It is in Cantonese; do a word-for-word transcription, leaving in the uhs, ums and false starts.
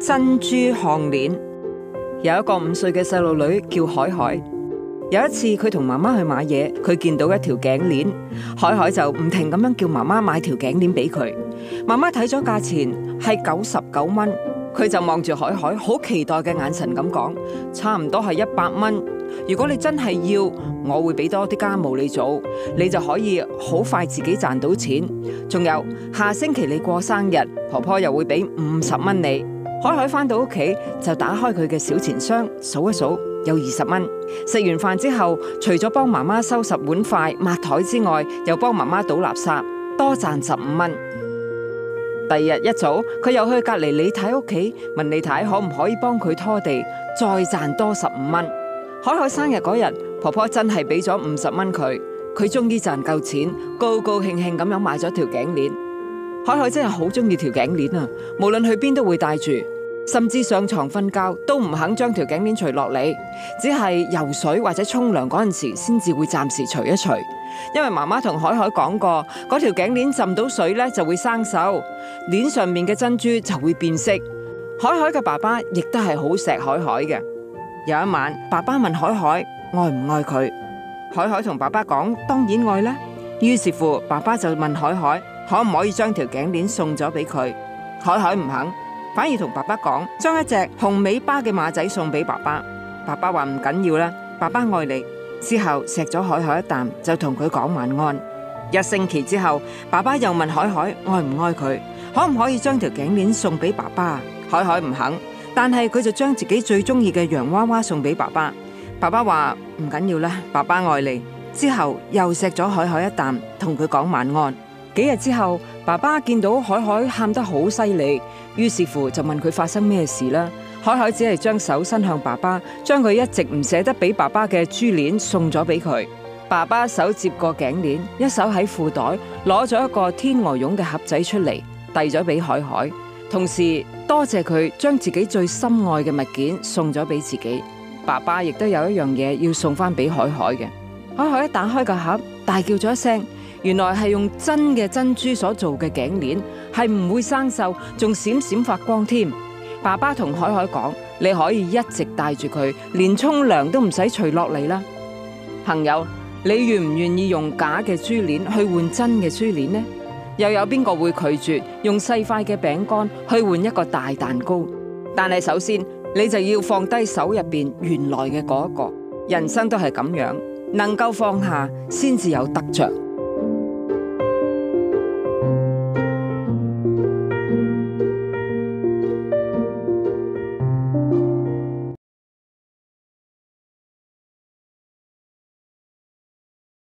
珍珠項鏈。有一個五歲嘅細路女叫海海。有一次佢同媽媽去買嘢，佢見到一條頸鏈，海海就唔停咁樣叫媽媽買條頸鏈俾佢。媽媽睇咗價錢係九十九蚊，佢就望住海海好期待嘅眼神咁講，差唔多係一百蚊。如果你真係要，我會俾多啲家務你做，你就可以好快自己賺到錢。仲有下星期你過生日，婆婆又會俾五十蚊你。海海返到屋企就打開佢嘅小錢箱，數一數有二十蚊。食完飯之後，除咗幫媽媽收拾碗筷抹台之外，又幫媽媽倒垃圾，多賺十五蚊。第二日一早，佢又去隔籬李太屋企問李太可唔可以幫佢拖地，再賺多十五蚊。海海生日嗰日，婆婆真係俾咗五十蚊佢，佢終於賺夠錢，高高興興咁樣買咗條頸鏈。海海真係好中意條頸鏈啊，無論去邊都會戴住，甚至上床瞓覺都唔肯將條頸鏈除落嚟，只係游水或者沖涼嗰陣時先至會暫時除一除。因為媽媽同海海講過，嗰條頸鏈浸到水咧就會生鏽，鏈上面嘅珍珠就會變色。海海嘅爸爸亦都係好錫海海嘅。有一晚，爸爸問海海愛唔愛佢，海海同爸爸講當然愛啦。於是乎，爸爸就問海海可唔可以將條頸鏈送咗俾佢。海海唔肯，反而同爸爸講將一隻紅尾巴嘅馬仔送俾爸爸。爸爸話唔緊要啦，爸爸愛你。之後錫咗海海一啖，就同佢講晚安。一星期之後，爸爸又問海海愛唔愛佢，可唔可以將條頸鏈送俾爸爸。海海唔肯，但係佢就將自己最中意嘅洋娃娃送俾爸爸。爸爸話唔緊要啦，爸爸愛你。之後又錫咗海海一啖，同佢講晚安。幾日之後，爸爸見到海海喊得好犀利，於是乎就問佢發生咩事啦。海海只係將手伸向爸爸，將佢一直唔捨得俾爸爸嘅珠鏈送咗俾佢。爸爸手接過頸鏈，一手喺褲袋攞咗一個天鵝絨嘅盒仔出嚟，遞咗俾海海，同時多謝佢將自己最心愛嘅物件送咗俾自己。爸爸亦都有一樣嘢要送翻俾海海嘅。海海一打開個盒，大叫咗一聲，原來係用真嘅珍珠所做嘅頸鏈，係唔會生鏽，仲閃閃發光添。爸爸同海海講，你可以一直戴住佢，連沖涼都唔使除落嚟啦。朋友，你願唔願意用假嘅珠鏈去換真嘅珠鏈呢？又有邊個會拒絕用細塊嘅餅乾去換一個大蛋糕？但係首先你就要放低手入邊原來嘅嗰一個。人生都係咁樣，能夠放下先至有得着。